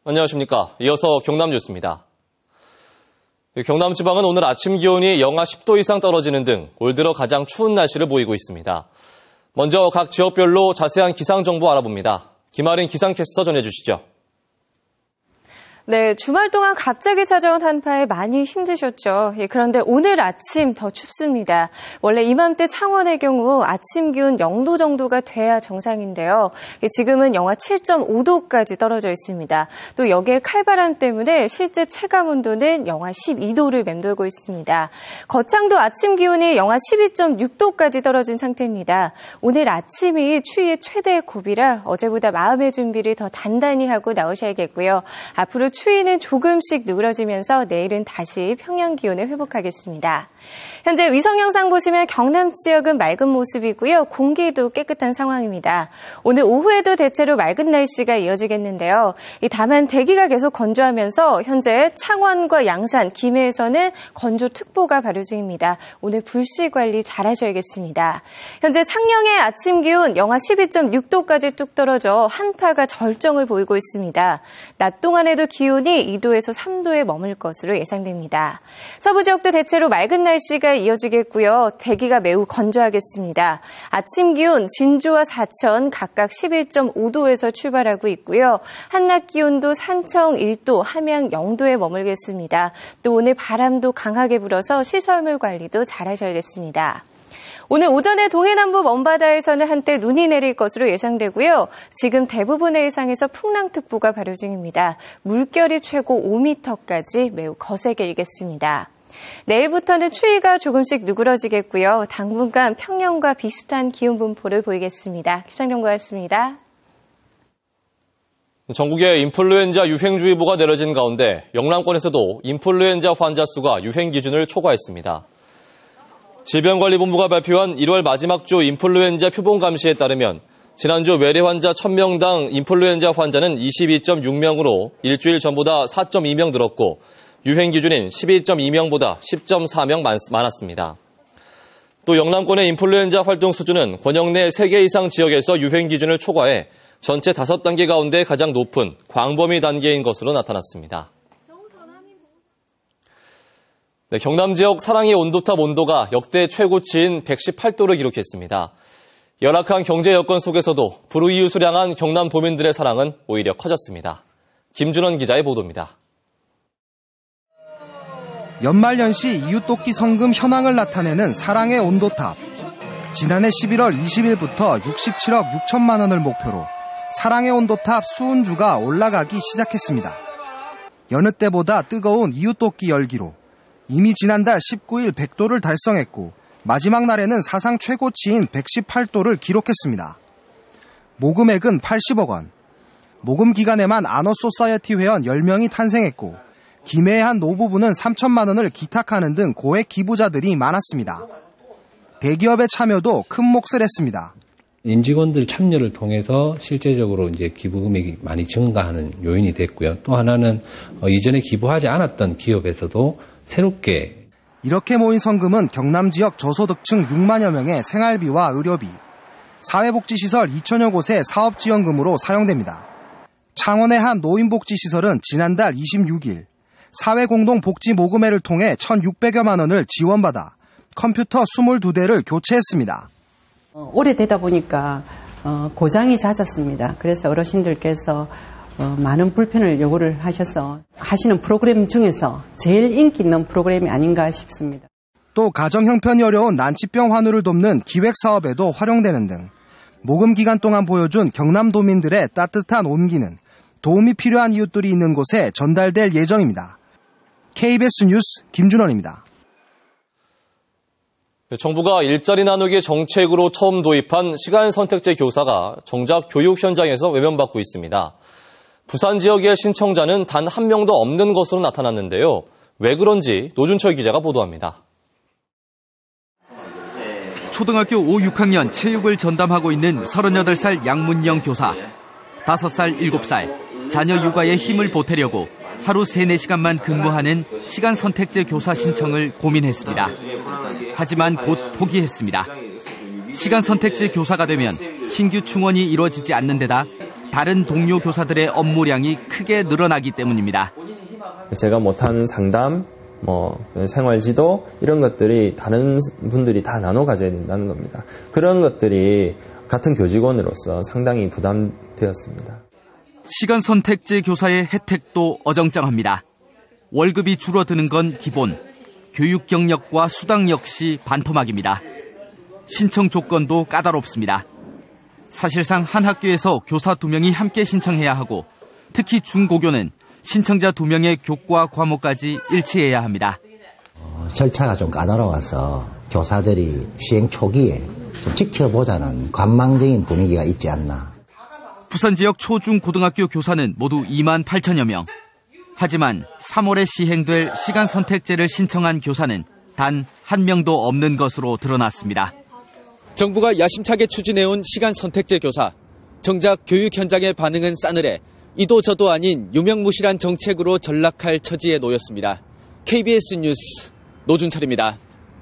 안녕하십니까. 이어서 경남 뉴스입니다. 경남 지방은 오늘 아침 기온이 영하 10도 이상 떨어지는 등 올 들어 가장 추운 날씨를 보이고 있습니다. 먼저 각 지역별로 자세한 기상 정보 알아봅니다. 김아린 기상캐스터 전해주시죠. 네, 주말 동안 갑자기 찾아온 한파에 많이 힘드셨죠. 그런데 오늘 아침 더 춥습니다. 원래 이맘때 창원의 경우 아침 기온 0도 정도가 돼야 정상인데요. 지금은 영하 7.5도까지 떨어져 있습니다. 또 여기에 칼바람 때문에 실제 체감 온도는 영하 12도를 맴돌고 있습니다. 거창도 아침 기온이 영하 12.6도까지 떨어진 상태입니다. 오늘 아침이 추위의 최대 고비라 어제보다 마음의 준비를 더 단단히 하고 나오셔야겠고요. 앞으로 추위는 조금씩 누그러지면서 내일은 다시 평년 기온에 회복하겠습니다. 현재 위성 영상 보시면 경남 지역은 맑은 모습이고요. 공기도 깨끗한 상황입니다. 오늘 오후에도 대체로 맑은 날씨가 이어지겠는데요. 다만 대기가 계속 건조하면서 현재 창원과 양산, 김해에서는 건조특보가 발효 중입니다. 오늘 불씨 관리 잘 하셔야겠습니다. 현재 창녕의 아침 기온 영하 12.6도까지 뚝 떨어져 한파가 절정을 보이고 있습니다. 낮 동안에도 기온이 2도에서 3도에 머물 것으로 예상됩니다. 서부 지역도 대체로 맑은 날씨가 이어지겠고요. 대기가 매우 건조하겠습니다. 아침 기온 진주와 사천 각각 11.5도에서 출발하고 있고요. 한낮 기온도 산청 1도, 함양 0도에 머물겠습니다. 또 오늘 바람도 강하게 불어서 시설물 관리도 잘 하셔야겠습니다. 오늘 오전에 동해남부 먼바다에서는 한때 눈이 내릴 것으로 예상되고요. 지금 대부분의 해상에서 풍랑특보가 발효 중입니다. 물결이 최고 5m까지 매우 거세게 일겠습니다. 내일부터는 추위가 조금씩 누그러지겠고요. 당분간 평년과 비슷한 기온 분포를 보이겠습니다. 기상정보였습니다. 전국에 인플루엔자 유행주의보가 내려진 가운데 영남권에서도 인플루엔자 환자 수가 유행 기준을 초과했습니다. 질병관리본부가 발표한 1월 마지막 주 인플루엔자 표본 감시에 따르면 지난주 외래 환자 1000명당 인플루엔자 환자는 22.6명으로 일주일 전보다 4.2명 늘었고 유행 기준인 12.2명보다 10.4명 많았습니다. 또 영남권의 인플루엔자 활동 수준은 권역 내 3개 이상 지역에서 유행 기준을 초과해 전체 5단계 가운데 가장 높은 광범위 단계인 것으로 나타났습니다. 네, 경남 지역 사랑의 온도탑 온도가 역대 최고치인 118도를 기록했습니다. 열악한 경제 여건 속에서도 불우이웃을 향한 경남 도민들의 사랑은 오히려 커졌습니다. 김준원 기자의 보도입니다. 연말연시 이웃돕기 성금 현황을 나타내는 사랑의 온도탑. 지난해 11월 20일부터 67억 6천만 원을 목표로 사랑의 온도탑 수은주가 올라가기 시작했습니다. 여느 때보다 뜨거운 이웃돕기 열기로 이미 지난달 19일 100도를 달성했고 마지막 날에는 사상 최고치인 118도를 기록했습니다. 모금액은 80억 원. 모금 기간에만 아너소사이어티 회원 10명이 탄생했고 김해의 한 노부부는 3천만 원을 기탁하는 등 고액 기부자들이 많았습니다. 대기업의 참여도 큰 몫을 했습니다. 임직원들 참여를 통해서 실제적으로 이제 기부 금액이 많이 증가하는 요인이 됐고요. 또 하나는 이전에 기부하지 않았던 기업에서도 새롭게 이렇게 모인 성금은 경남 지역 저소득층 6만여 명의 생활비와 의료비, 사회복지시설 2천여 곳의 사업지원금으로 사용됩니다. 창원의 한 노인복지시설은 지난달 26일 사회공동복지 모금회를 통해 1,600여만 원을 지원받아 컴퓨터 22대를 교체했습니다. 오래되다 보니까 고장이 잦았습니다. 그래서 어르신들께서 많은 불편을 요구를 하셔서 하시는 프로그램 중에서 제일 인기 있는 프로그램이 아닌가 싶습니다. 또 가정 형편이 어려운 난치병 환우를 돕는 기획사업에도 활용되는 등 모금 기간 동안 보여준 경남도민들의 따뜻한 온기는 도움이 필요한 이웃들이 있는 곳에 전달될 예정입니다. KBS 뉴스 김준원입니다. 정부가 일자리 나누기 정책으로 처음 도입한 시간 선택제 교사가 정작 교육 현장에서 외면받고 있습니다. 부산 지역의 신청자는 단 한 명도 없는 것으로 나타났는데요. 왜 그런지 노준철 기자가 보도합니다. 초등학교 5, 6학년 체육을 전담하고 있는 38살 양문영 교사. 5살, 7살, 자녀 육아에 힘을 보태려고 하루 3, 4시간만 근무하는 시간 선택제 교사 신청을 고민했습니다. 하지만 곧 포기했습니다. 시간 선택제 교사가 되면 신규 충원이 이루어지지 않는 데다 다른 동료 교사들의 업무량이 크게 늘어나기 때문입니다. 제가 못하는 상담, 생활지도 이런 것들이 다른 분들이 다 나눠 가져야 된다는 겁니다. 그런 것들이 같은 교직원으로서 상당히 부담되었습니다. 시간 선택제 교사의 혜택도 어정쩡합니다. 월급이 줄어드는 건 기본, 교육 경력과 수당 역시 반토막입니다. 신청 조건도 까다롭습니다. 사실상 한 학교에서 교사 2명이 함께 신청해야 하고 특히 중고교는 신청자 2명의 교과 과목까지 일치해야 합니다. 절차가 좀 까다로워서 교사들이 시행 초기에 좀 지켜보자는 관망적인 분위기가 있지 않나. 부산 지역 초중고등학교 교사는 모두 2만 8천여 명. 하지만 3월에 시행될 시간 선택제를 신청한 교사는 단 한 명도 없는 것으로 드러났습니다. 정부가 야심차게 추진해온 시간 선택제 교사. 정작 교육 현장의 반응은 싸늘해 이도 저도 아닌 유명무실한 정책으로 전락할 처지에 놓였습니다. KBS 뉴스 노준철입니다.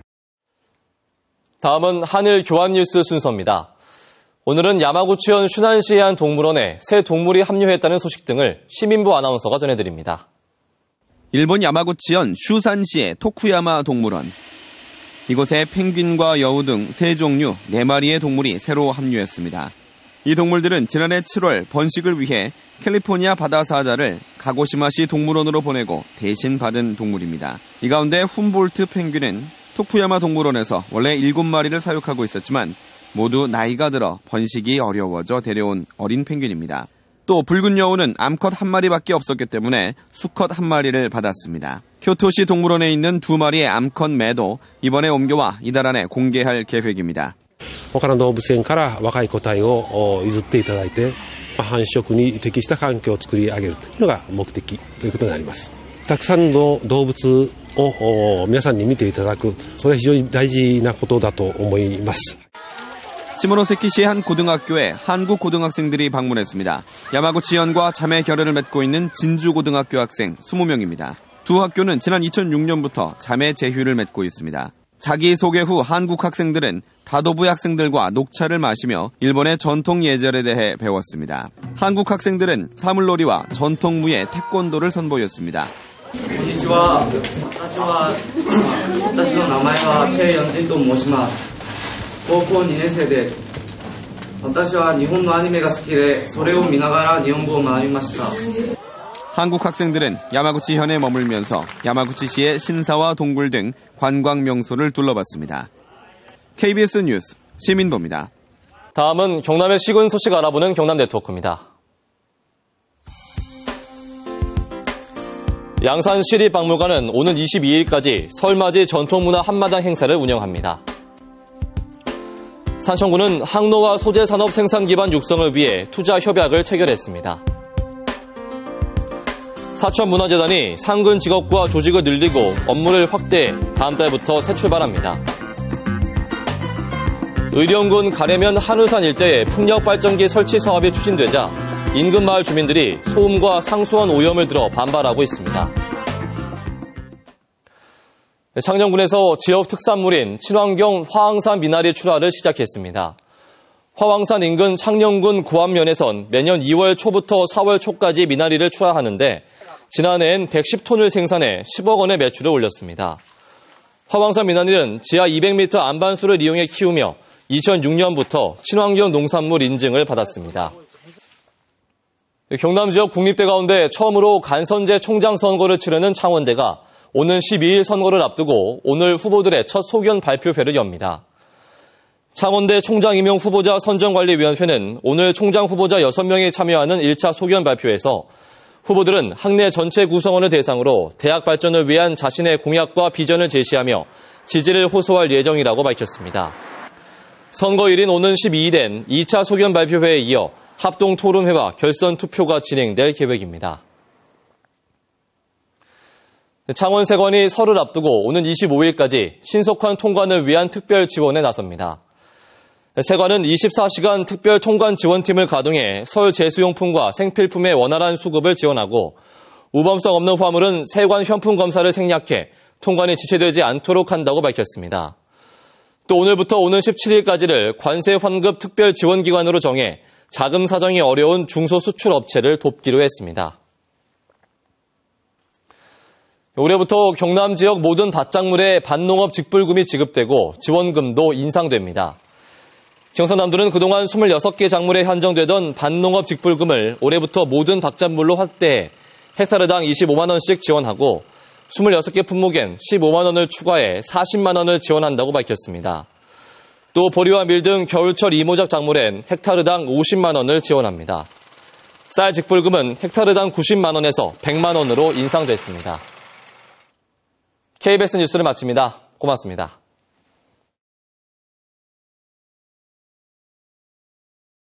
다음은 한일 교환 뉴스 순서입니다. 오늘은 야마구치현 슈난시의 한 동물원에 새 동물이 합류했다는 소식 등을 시민부 아나운서가 전해드립니다. 일본 야마구치현 슈산시의 토쿠야마 동물원. 이곳에 펭귄과 여우 등 새 종류 4마리의 동물이 새로 합류했습니다. 이 동물들은 지난해 7월 번식을 위해 캘리포니아 바다사자를 가고시마시 동물원으로 보내고 대신 받은 동물입니다. 이 가운데 훔볼트 펭귄은 토쿠야마 동물원에서 원래 7마리를 사육하고 있었지만 모두 나이가 들어 번식이 어려워져 데려온 어린 펭귄입니다. 또 붉은 여우는 암컷 1마리밖에 없었기 때문에 수컷 1마리를 받았습니다. 교토시 동물원에 있는 2마리의 암컷 매도 이번에 옮겨와 이달 안에 공개할 계획입니다. 他の動物園から若い個体を譲っていただいて、繁殖に適した環境を作り上げるというのが目的ということになります。たくさんの動物を皆さんに見ていただく、それは非常に大事なことだと思います。 시모노세키시의 한 고등학교에 한국 고등학생들이 방문했습니다. 야마구치현과 자매 결연을 맺고 있는 진주고등학교 학생 20명입니다. 두 학교는 지난 2006년부터 자매 제휴를 맺고 있습니다. 자기소개 후 한국 학생들은 다도부의 학생들과 녹차를 마시며 일본의 전통 예절에 대해 배웠습니다. 한국 학생들은 사물놀이와 전통무예 태권도를 선보였습니다. こんにちは。私の名前はチェイヨンジンと申します。高校2年生です。私は日本のアニメが好きで、それを見ながら日本語を学びました。 한국 학생들은 야마구치현에 머물면서 야마구치시의 신사와 동굴 등 관광 명소를 둘러봤습니다. KBS 뉴스 시민보입니다. 다음은 경남의 시군 소식 알아보는 경남 네트워크입니다. 양산 시립박물관은 오는 22일까지 설맞이 전통문화 한마당 행사를 운영합니다. 산청구는 항로와 소재산업 생산 기반 육성을 위해 투자 협약을 체결했습니다. 사천문화재단이 상근 직업과 조직을 늘리고 업무를 확대해 다음 달부터 새 출발합니다. 의령군 가래면 한우산 일대에 풍력발전기 설치 사업이 추진되자 인근 마을 주민들이 소음과 상수원 오염을 들어 반발하고 있습니다. 창녕군에서 지역 특산물인 친환경 화왕산 미나리 출하를 시작했습니다. 화왕산 인근 창녕군 구암면에선 매년 2월 초부터 4월 초까지 미나리를 출하하는데 지난해엔 110톤을 생산해 10억 원의 매출을 올렸습니다. 화왕산 미나리는 지하 200m 안반수를 이용해 키우며 2006년부터 친환경 농산물 인증을 받았습니다. 경남 지역 국립대 가운데 처음으로 간선제 총장 선거를 치르는 창원대가 오는 12일 선거를 앞두고 오늘 후보들의 첫 소견 발표회를 엽니다. 창원대 총장 임용 후보자 선정관리위원회는 오늘 총장 후보자 6명이 참여하는 1차 소견 발표에서 후보들은 학내 전체 구성원을 대상으로 대학 발전을 위한 자신의 공약과 비전을 제시하며 지지를 호소할 예정이라고 밝혔습니다. 선거일인 오는 12일엔 2차 소견 발표회에 이어 합동 토론회와 결선 투표가 진행될 계획입니다. 창원세관이 설을 앞두고 오는 25일까지 신속한 통관을 위한 특별 지원에 나섭니다. 세관은 24시간 특별 통관 지원팀을 가동해 설 제수용품과 생필품의 원활한 수급을 지원하고 우범성 없는 화물은 세관 현품 검사를 생략해 통관이 지체되지 않도록 한다고 밝혔습니다. 또 오늘부터 오는 17일까지를 관세 환급 특별 지원 기간으로 정해 자금 사정이 어려운 중소수출업체를 돕기로 했습니다. 올해부터 경남 지역 모든 밭작물에 밭농업 직불금이 지급되고 지원금도 인상됩니다. 경상남도는 그동안 26개 작물에 한정되던 밭농업 직불금을 올해부터 모든 밭작물로 확대해 헥타르당 25만 원씩 지원하고 26개 품목엔 15만 원을 추가해 40만 원을 지원한다고 밝혔습니다. 또 보리와 밀 등 겨울철 이모작 작물엔 헥타르당 50만 원을 지원합니다. 쌀 직불금은 헥타르당 90만 원에서 100만 원으로 인상됐습니다. KBS 뉴스를 마칩니다. 고맙습니다.